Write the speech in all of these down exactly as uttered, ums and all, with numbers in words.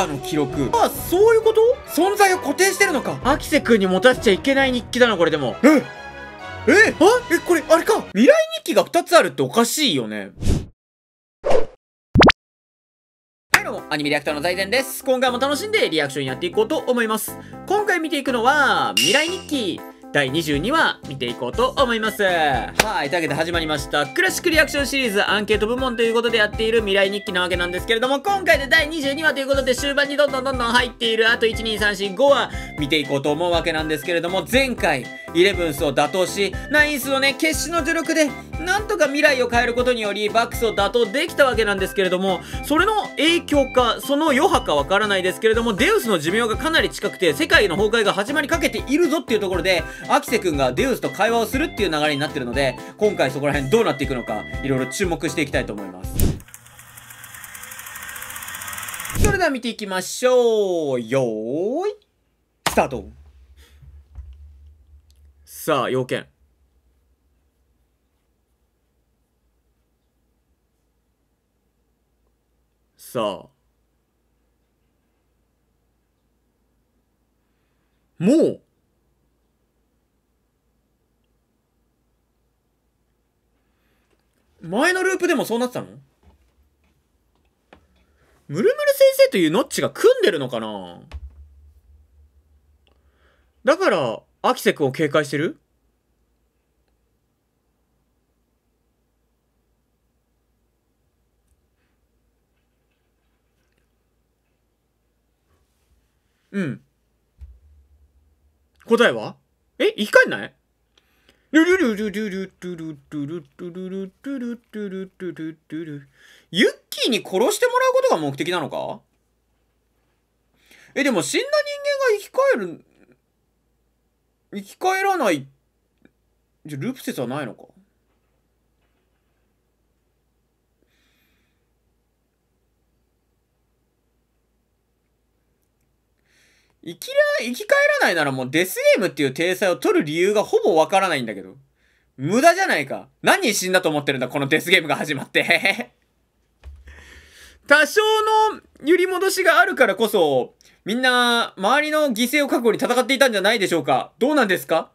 画の記録。ああ、そういうこと？存在を固定してるのか。アキセ君に持たせちゃいけない日記だな、これでも。ええあえ、これ、あれか。未来日記がふたつあるっておかしいよね。はいどうも、アニメリアクターの財前です。今回も楽しんでリアクションやっていこうと思います。今回見ていくのは、未来日記。だいにじゅうにわ見ていこうと思います。はい、というわけで始まりました。クラシックリアクションシリーズアンケート部門ということでやっている未来日記なわけなんですけれども、今回でだいにじゅうにわということで終盤にどんどんどんどん入っているあといち、に、さん、よん、ごわ見ていこうと思うわけなんですけれども、前回、イレブンスを打倒し、ナインスをね、決死の助力で、なんとか未来を変えることにより、バックスを打倒できたわけなんですけれども、それの影響か、その余波かわからないですけれども、デウスの寿命がかなり近くて、世界の崩壊が始まりかけているぞっていうところで、アキセ君がデウスと会話をするっていう流れになってるので、今回そこら辺どうなっていくのか、いろいろ注目していきたいと思います。それでは見ていきましょう。よーい、スタート。さあ、要件。さあ。もう前のループでもそうなってたの？ムルムル先生というノッチが組んでるのかな？だから、アキセ君を警戒してる？うん。答えは？え、生き返んない？ルルルルルルルルルルルルルルルルルルル。ユッキーに殺してもらうことが目的なのか？え、でも死んだ人間が生き返る、生き返らない。じゃ、ループ説はないのか？生きら、生き返らないならもうデスゲームっていう体裁を取る理由がほぼわからないんだけど。無駄じゃないか。何人死んだと思ってるんだ、このデスゲームが始まって。多少の揺り戻しがあるからこそ、みんな、周りの犠牲を覚悟に戦っていたんじゃないでしょうか。どうなんですか？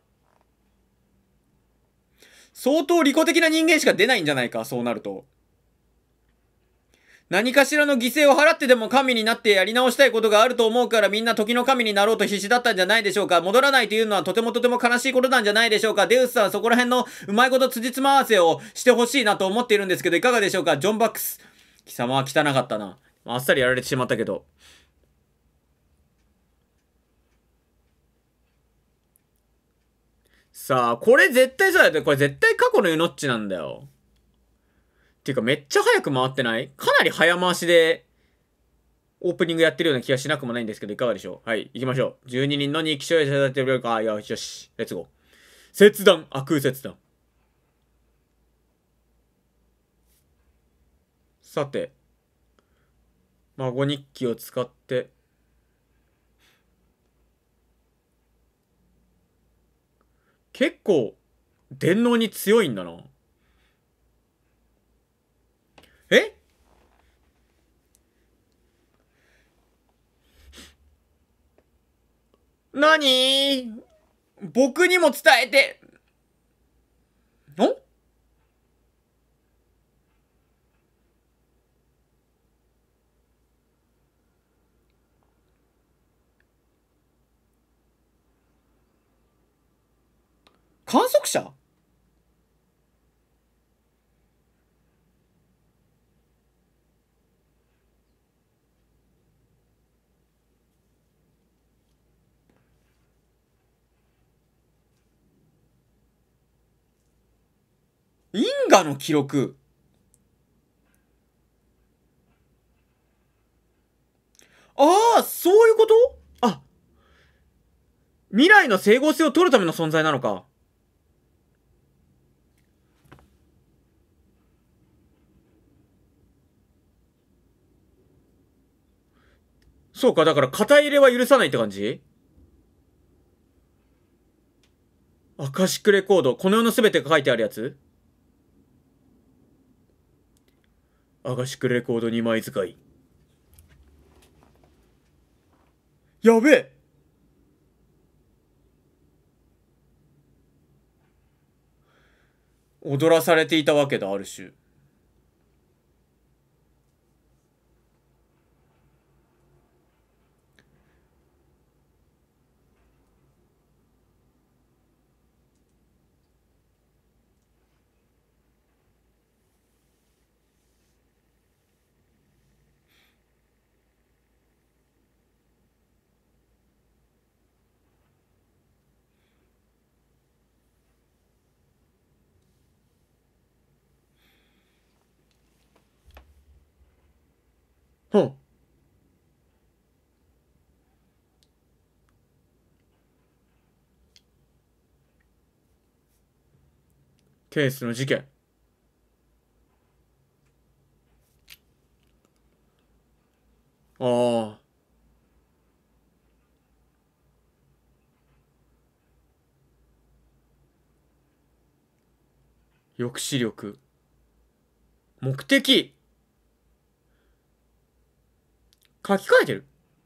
相当利己的な人間しか出ないんじゃないか、そうなると。何かしらの犠牲を払ってでも神になってやり直したいことがあると思うからみんな時の神になろうと必死だったんじゃないでしょうか。戻らないというのはとてもとても悲しいことなんじゃないでしょうか。デウスさんそこら辺のうまいこと辻褄合わせをしてほしいなと思っているんですけどいかがでしょうか。ジョンバックス。貴様は汚かったな。あっさりやられてしまったけど。さあ、これ絶対そうだよ。これ絶対過去のユノッチなんだよ。っていうかめっちゃ早く回ってない？かなり早回しでオープニングやってるような気がしなくもないんですけど、いかがでしょう？はい、行きましょう。じゅうににんのに気象衛星立てるか。よしよし。レッツゴー。切断。あ、空切断。さて。孫日記を使って。結構、電脳に強いんだな。え？なにー？僕にも伝えて。ん？観測者？因果の記録。ああ、そういうこと？あ、未来の整合性を取るための存在なのか。そうか、だから肩入れは許さないって感じ？アカシックレコード。この世の全てが書いてあるやつ？アカシックレコードにまい使い。 やべえ。踊らされていたわけだ、ある種。ほん。ケースの事件。ああ。抑止力。目的。書き換えてる。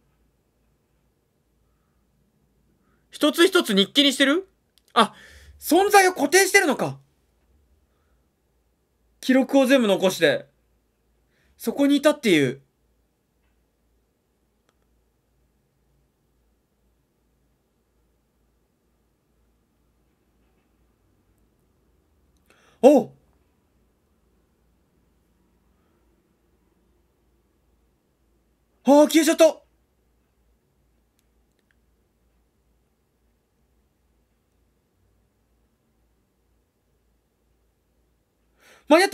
一つ一つ日記にしてる。あ、存在を固定してるのか。記録を全部残して、そこにいたっていう。おう。ああ、消えちゃった。間に合った。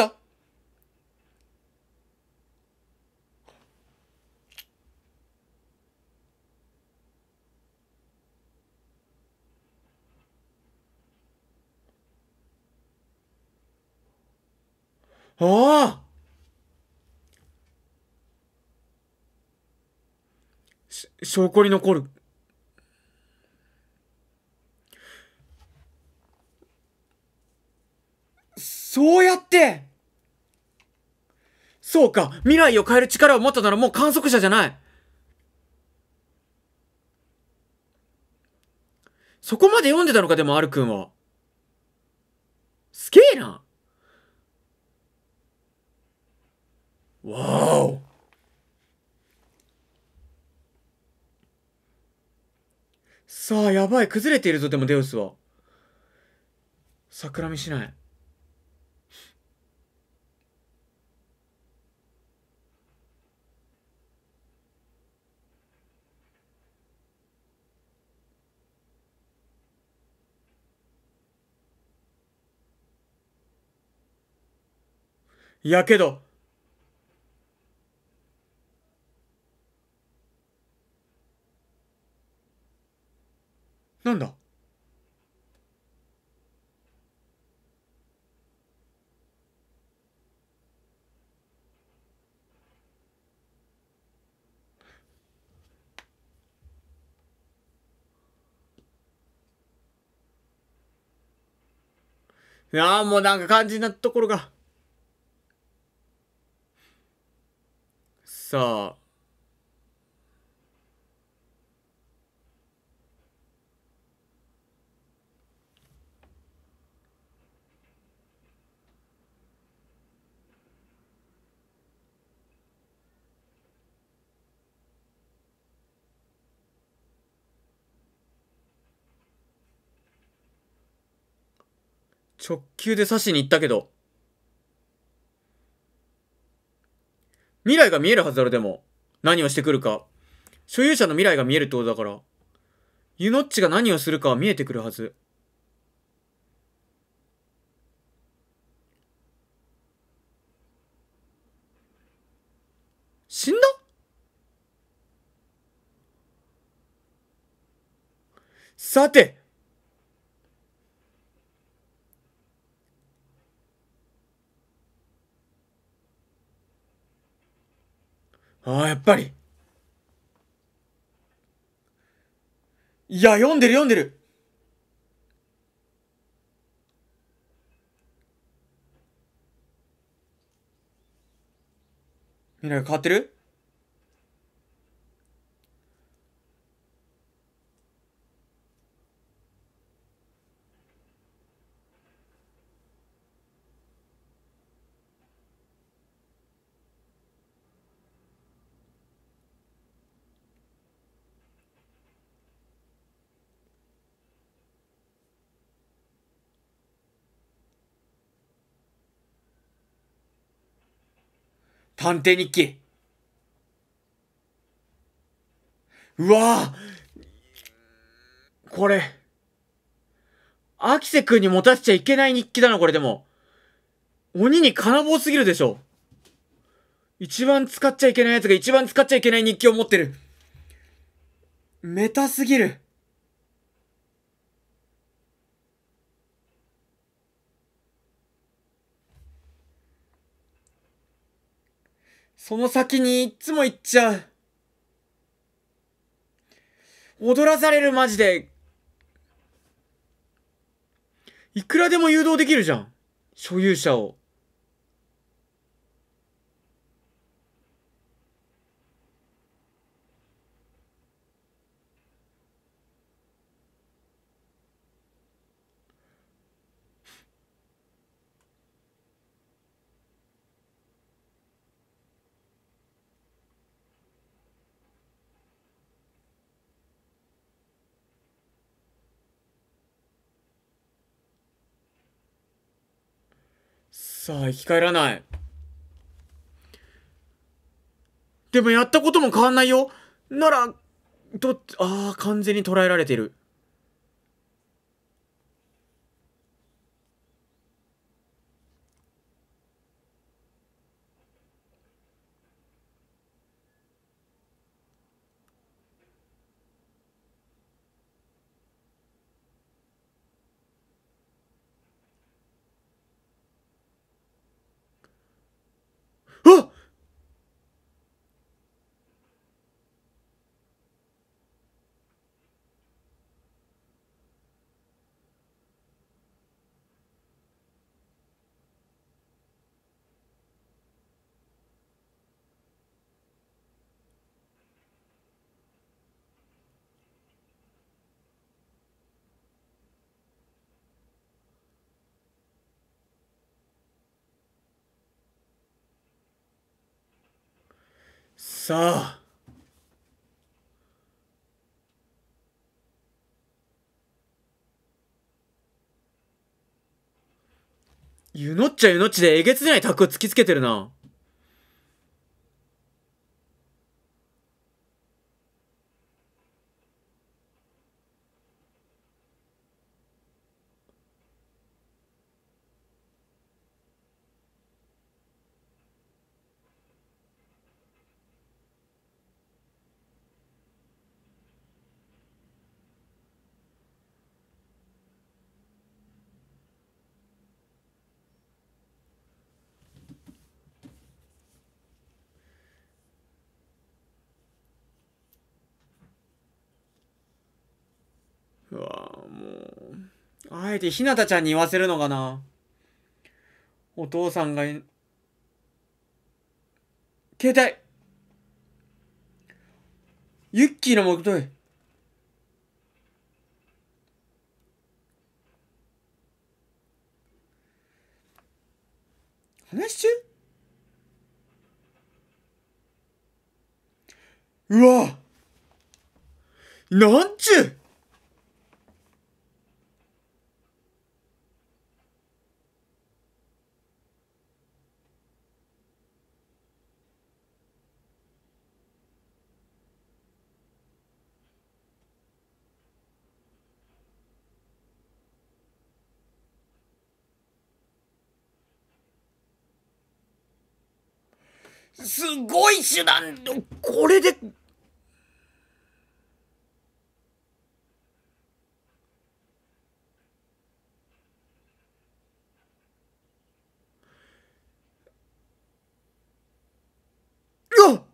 ああ。し証拠に残る。そうやって。そうか。未来を変える力を持ったならもう観測者じゃない。そこまで読んでたのか、でも、アルくんは。すげえな。わーお。さあ、やばい。崩れているぞ、でもデウスは。桜見しない。やけど。なんだ。いやーもうなんか肝心なところが。さあ。直球で刺しに行ったけど。未来が見えるはずだろ、でも。何をしてくるか。所有者の未来が見えるってことだから。ユノッチが何をするかは見えてくるはず。死んだ。さて。ああ、やっぱり。いや、読んでる読んでる。未来が変わってる。 探偵日記。うわぁこれ。アキセ君に持たせちゃいけない日記だな、これでも。鬼に金棒すぎるでしょ。一番使っちゃいけないやつが一番使っちゃいけない日記を持ってる。メタすぎる。その先にいっつも行っちゃう。踊らされるマジで。いくらでも誘導できるじゃん。所有者を。さあ、生き返らない。でもやったことも変わんないよ。なら、どっ、ああ、完全に捉えられてる。あっさあ。ゆのっちゃゆのっちでえげつないタクを突きつけてるな。うわぁ、もう。あえてひなたちゃんに言わせるのかな。お父さんがい、携帯ユッキーのもとへ。話し中。うわなんちゅう。すごい手段。これで。うわ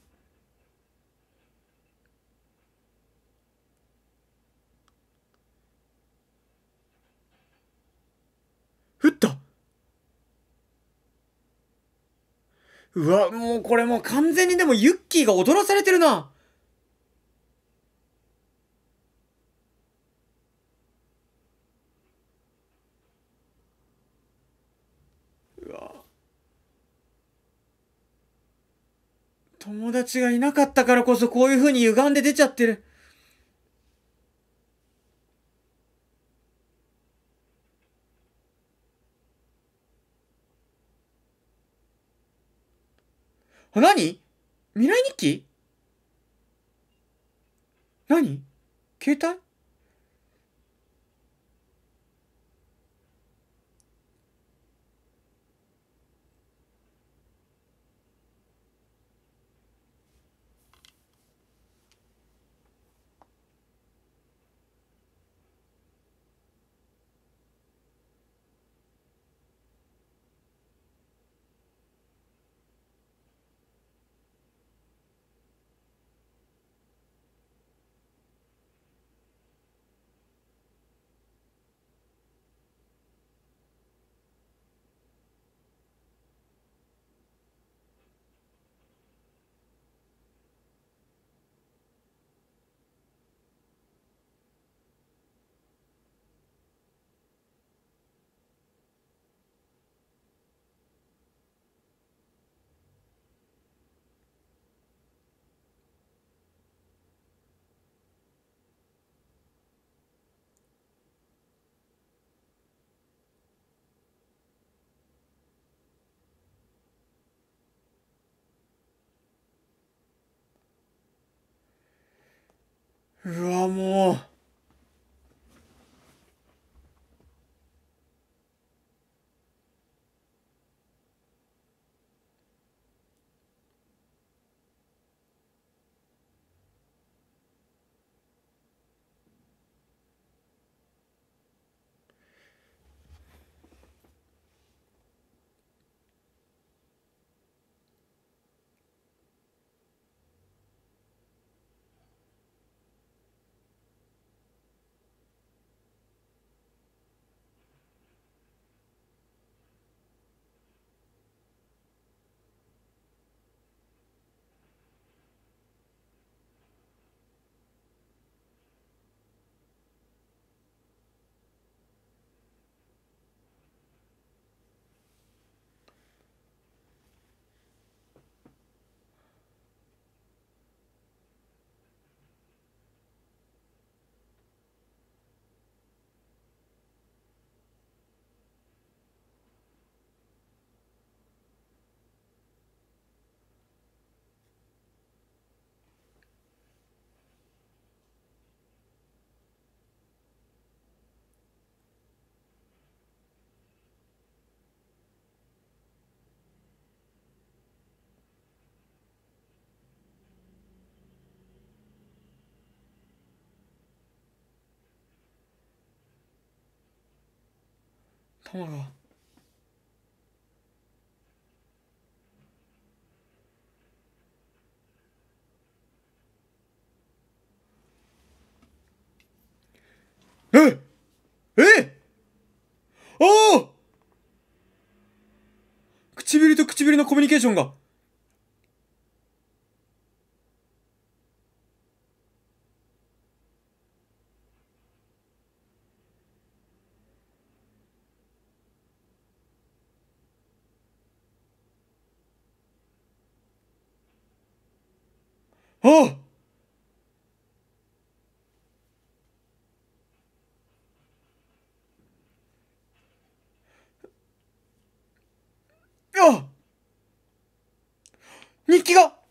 撃った。うわ、もうこれもう完全にでもユッキーが踊らされてるな。うわ。友達がいなかったからこそこういう風に歪んで出ちゃってる。 あ、何？未来日記？何？携帯？うわ、もう。玉が。ええおお、唇と唇のコミュニケーションが。ああ、あ、日記が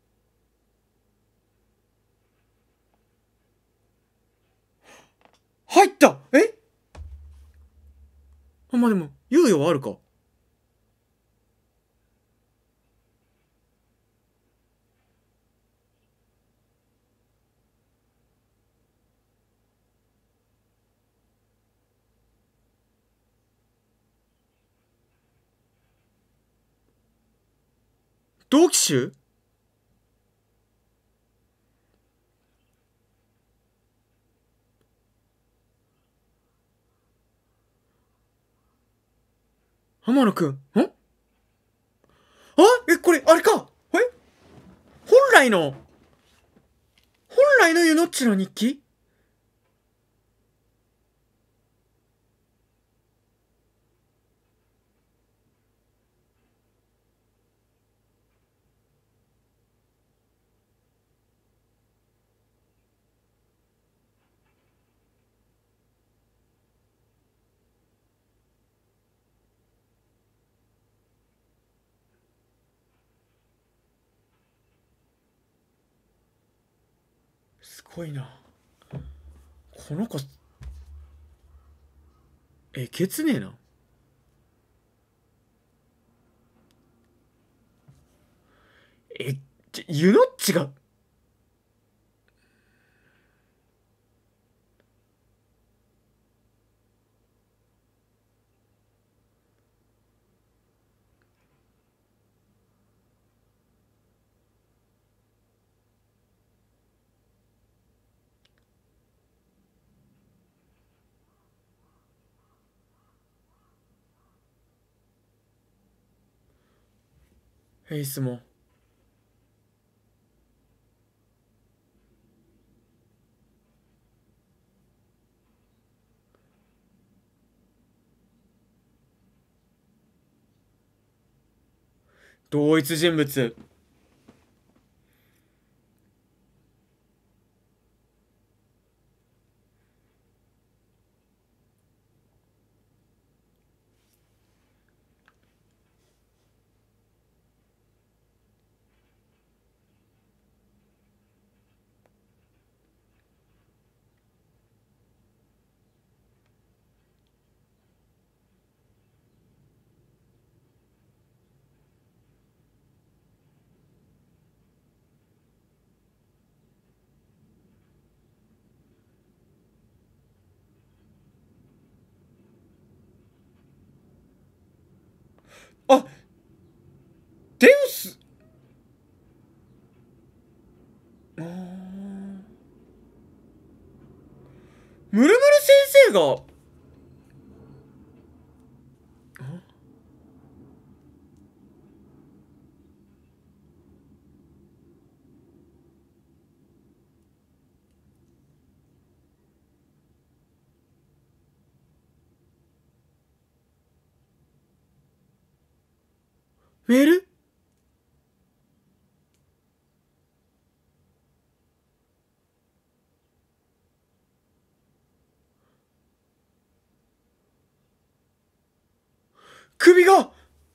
入った。え、あ、まあ、でも猶予はあるか。同期衆？天野くん。ん、あ、え、これ、あれか。え、本来の、本来のユノッチの日記？ ごいな。この子、えげつねえな。え、ちユノッチが、エイスも。同一人物。あ、デウス。あー、ムルムル先生が、メール。首が。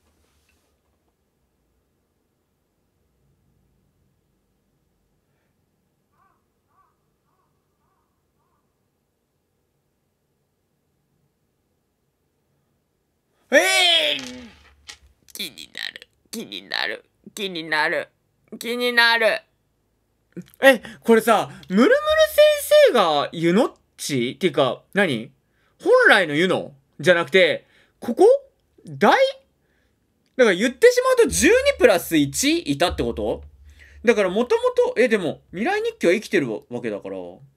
ええー、気になる気になる気になる気になる。え、これさ、ムルムル先生がユノッチっていうか、何本来のユノじゃなくて、ここ大だから言ってしまうとじゅうにプラスいちいたってこと？だからもともと、え、でも、未来日記は生きてるわけだから。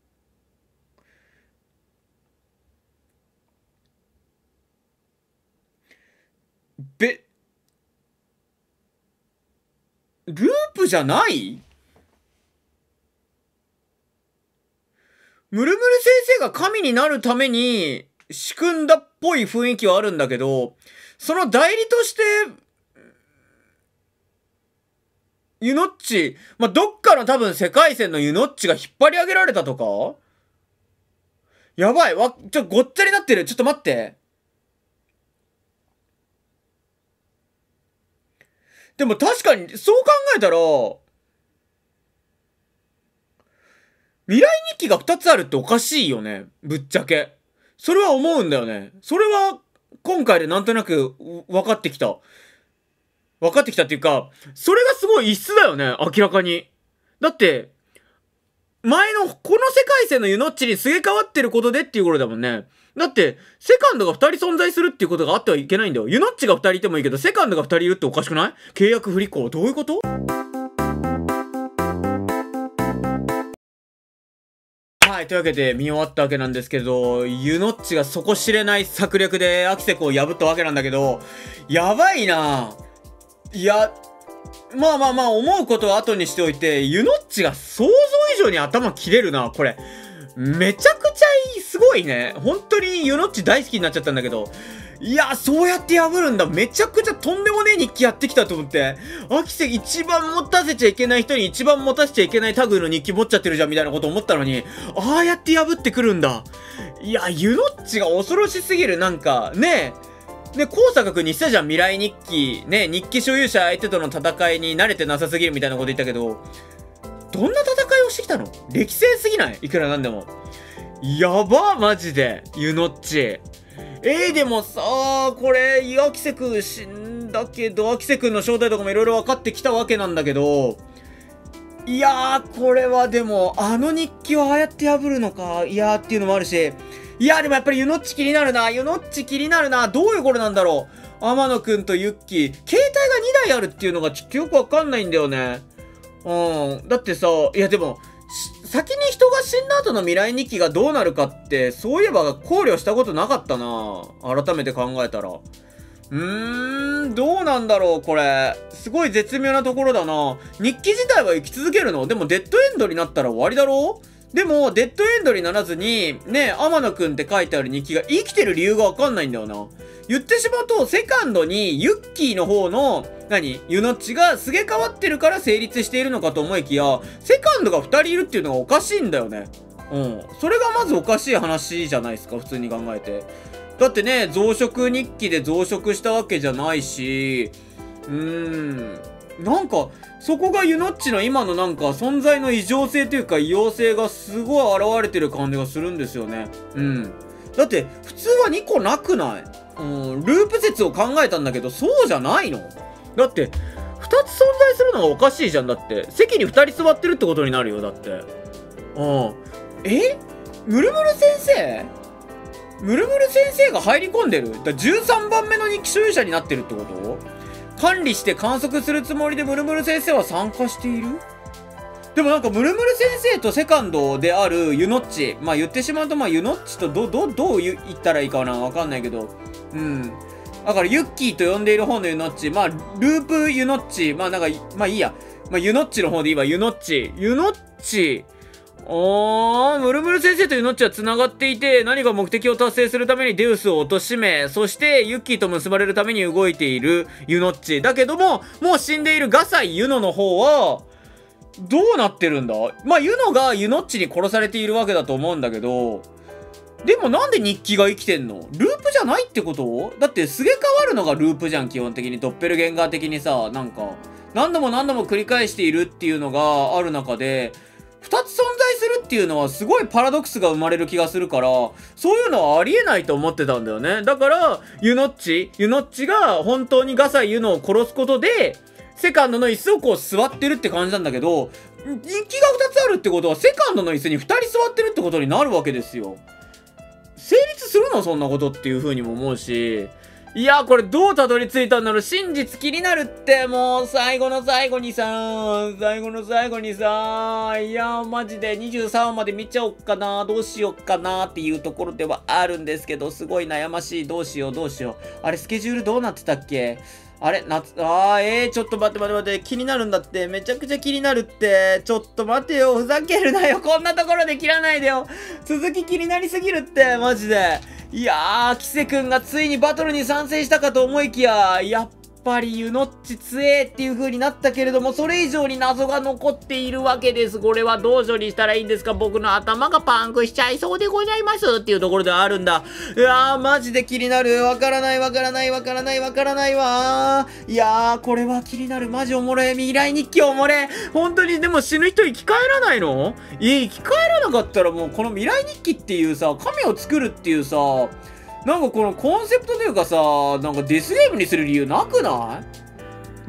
べ、ループじゃない？ムルムル先生が神になるために仕組んだっぽい雰囲気はあるんだけど、その代理として、ユノッチ、まあ、どっかの多分世界線のユノッチが引っ張り上げられたとか？やばい、わ、ちょ、ごっちゃになってる。ちょっと待って。でも確かに、そう考えたら、未来日記がふたつあるっておかしいよね。ぶっちゃけ。それは思うんだよね。それは、今回でなんとなく、分かってきた。分かってきたっていうか、それがすごい異質だよね。明らかに。だって、前の、この世界線のユノッチにすげ替わってることでっていうことだもんね。だって、セカンドがふたり存在するっていうことがあってはいけないんだよ。ユノッチがふたりいてもいいけど、セカンドがふたりいるっておかしくない？契約不履行。どういうこと？はい、というわけで見終わったわけなんですけど、ユノッチが底知れない策略でアキセクを破ったわけなんだけど、やばいないや、まあまあまあ思うことは後にしておいて、ユノッチが想像以上に頭切れるな、これ。めちゃくちゃいい、すごいね。本当にユノッチ大好きになっちゃったんだけど。いや、そうやって破るんだ。めちゃくちゃとんでもねえ日記やってきたと思って。アキセ一番持たせちゃいけない人に一番持たせちゃいけない類の日記持っちゃってるじゃんみたいなこと思ったのに、ああやって破ってくるんだ。いや、ユノッチが恐ろしすぎる。なんか、ねえ。ね、高坂くんにしたじゃん、未来日記。ね、日記所有者相手との戦いに慣れてなさすぎるみたいなこと言ったけど、 どんな戦いをしてきたの？歴戦すぎない？いくらなんでも。やばマジで。ユノッチ。えー、でもさこれ、アキセ君死んだけど、アキセ君の正体とかもいろいろ分かってきたわけなんだけど、いやー、これはでも、あの日記をああやって破るのか、いやーっていうのもあるし、いやーでもやっぱりユノッチ気になるな、ユノッチ気になるな、どういうことなんだろう。天野くんとユッキー、携帯がにだいあるっていうのがちょっとよくわかんないんだよね。うん。だってさ、いやでも、先に人が死んだ後の未来日記がどうなるかって、そういえば考慮したことなかったな。改めて考えたら。うーん、どうなんだろう、これ。すごい絶妙なところだな。日記自体は生き続けるの？でもデッドエンドになったら終わりだろう？でも、デッドエンドにならずに、ね、天野くんって書いてある日記が生きてる理由がわかんないんだよな。言ってしまうと、セカンドにユッキーの方の、何ユノッチがすげ替わってるから成立しているのかと思いきや、セカンドがふたりいるっていうのがおかしいんだよね。うん。それがまずおかしい話じゃないですか、普通に考えて。だってね、増殖日記で増殖したわけじゃないし、うーん。なんか、そこがユノッチの今のなんか存在の異常性というか異様性がすごい現れてる感じがするんですよね。うん。だって、普通はにこなくない？うん、ループ説を考えたんだけど、そうじゃないの？だって、ふたつ存在するのがおかしいじゃん。だって、席にふたり座ってるってことになるよ、だって。うん。え？ムルムル先生？ムルムル先生が入り込んでる？だじゅうさんばんめの日記所有者になってるってこと？管理して観測するつもりでムルムル先生は参加している？でもなんかムルムル先生とセカンドであるユノッチ。まあ言ってしまうとまあユノッチとど、ど、どう言ったらいいかなわかんないけど。うん。だからユッキーと呼んでいる方のユノッチ。まあループユノッチ。まあなんか、まあいいや。まあユノッチの方でいいわ。ユノッチ。ユノッチ。おー、ムルムル先生とユノッチは繋がっていて、何か目的を達成するためにデウスを貶め、そしてユッキーと結ばれるために動いているユノッチ。だけども、もう死んでいるガサイユノの方は、どうなってるんだ？まあ、ユノがユノッチに殺されているわけだと思うんだけど、でもなんで日記が生きてんの？ループじゃないってこと？だってすげ替わるのがループじゃん、基本的に。ドッペルゲンガー的にさ、なんか、何度も何度も繰り返しているっていうのがある中で、二つ存在するっていうのはすごいパラドックスが生まれる気がするから、そういうのはありえないと思ってたんだよね。だから、ユノッチ、ユノッチが本当にガサイユノを殺すことで、セカンドの椅子をこう座ってるって感じなんだけど、日記が二つあるってことは、セカンドの椅子に二人座ってるってことになるわけですよ。成立するのそんなことっていう風にも思うし、いやーこれどうたどり着いたんだろう。真実気になるって、もう最後の最後にさ、最後の最後にさ、いやーマジでにじゅうさんわまで見ちゃおっかな、どうしよっかなっていうところではあるんですけど、すごい悩ましい。どうしようどうしよう。あれスケジュールどうなってたっけ？あれ夏、あー、えー、ちょっと待って待って待って、気になるんだって、めちゃくちゃ気になるって、ちょっと待てよ、ふざけるなよ、こんなところで切らないでよ。続き気になりすぎるって、マジで。いやー、キセ君がついにバトルに参戦したかと思いきや、やっぱりユノッチ強えっていう風になったけれども、それ以上に謎が残っているわけです。これはどう処理したらいいんですか？僕の頭がパンクしちゃいそうでございますっていうところではあるんだ。いやー、マジで気になる。わからないわからないわからないわからないわー。いやー、これは気になる。マジおもれ。未来日記おもれ。本当にでも死ぬ人生き返らないの？いや、生き返らなかったらもうこの未来日記っていうさ、神を作るっていうさ、なんかこのコンセプトというかさ、なんかデスゲームにする理由なくない？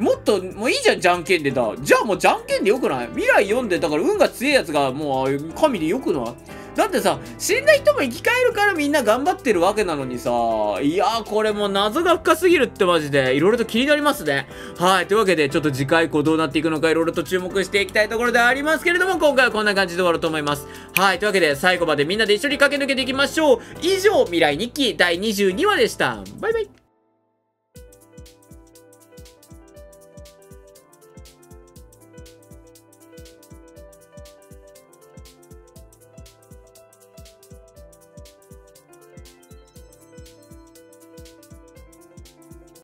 もっと、もういいじゃん、じゃんけんでだ。じゃあもうじゃんけんでよくない？未来読んで、だから運が強いやつがもう神でよくない？だってさ、死んだ人も生き返るからみんな頑張ってるわけなのにさ、いやーこれもう謎が深すぎるってマジで、いろいろと気になりますね。はい、というわけでちょっと次回以降どうなっていくのかいろいろと注目していきたいところではありますけれども、今回はこんな感じで終わろうと思います。はい、というわけで最後までみんなで一緒に駆け抜けていきましょう。以上、未来日記だいにじゅうにわでした。バイバイ。